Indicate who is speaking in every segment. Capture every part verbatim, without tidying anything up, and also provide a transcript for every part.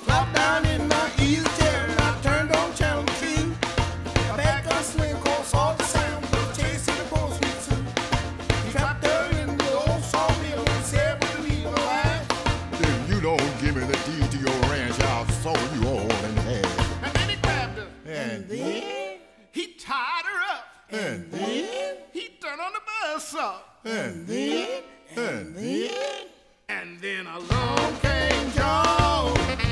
Speaker 1: Flopped down in my easy chair and I turned on channel two. I back on swing course, all the sound, but chasing the post me too. He trapped her in the old sawmill and said, "Will you leave alive?"
Speaker 2: If you don't give me the deed to your ranch, I'll saw you all in half.
Speaker 1: And then he grabbed her.
Speaker 2: And then
Speaker 1: He tied her up.
Speaker 2: And then
Speaker 1: He turned on the buzzsaw.
Speaker 2: And then And then
Speaker 1: And then along came Joe,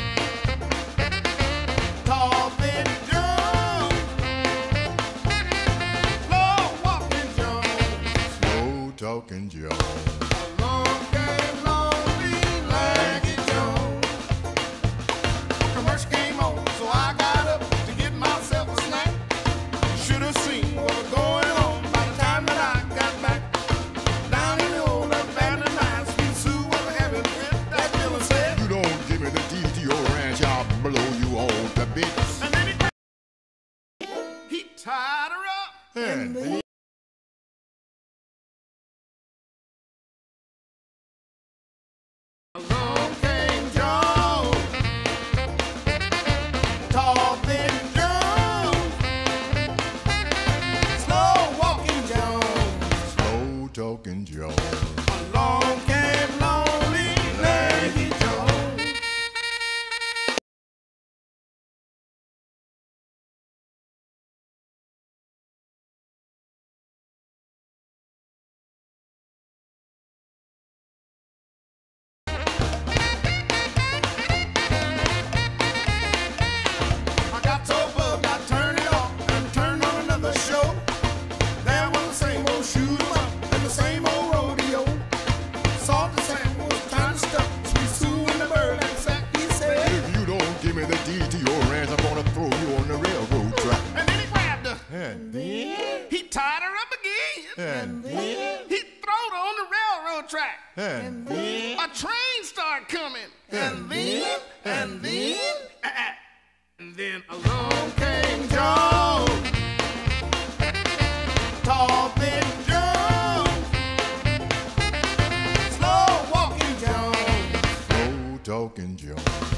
Speaker 1: tall, thin Joe, slow walking Joe,
Speaker 2: slow talking Joe.
Speaker 1: along came lonely legged Joe. Commercial came on, so I got up to get myself a snack. You should have seen what was going on by the time that I got back. Down in the old abandoned mine, Sweet Sue was having it. That Miller said,
Speaker 2: You don't give me the deed to your ranch, I'll blow you all to bits.
Speaker 1: and then he, he tied her up.
Speaker 2: And then
Speaker 1: Along came Joe, tall, thin Joe, slow walking Joe.
Speaker 2: slow talking Joe.
Speaker 1: Along came lonely legged Joe. I got so bugged I turned it off and turned on another show. There was the same old shoot 'em up and the same old rodeo. Saw the Sam was trying to stuff Sweet Sue in the burlap sack. He said,
Speaker 2: If you don't give me the deed to your ranch, I'm gonna throw you on the railroad track.
Speaker 1: and then he grabbed her.
Speaker 2: And then
Speaker 1: He tied her up again.
Speaker 2: And then
Speaker 1: He throwed her on the railroad track.
Speaker 2: And then
Speaker 1: A train started coming. And then, and then, uh, uh, and then along came Joe, tall, thin Joe, slow walking Joe.
Speaker 2: slow talking Joe.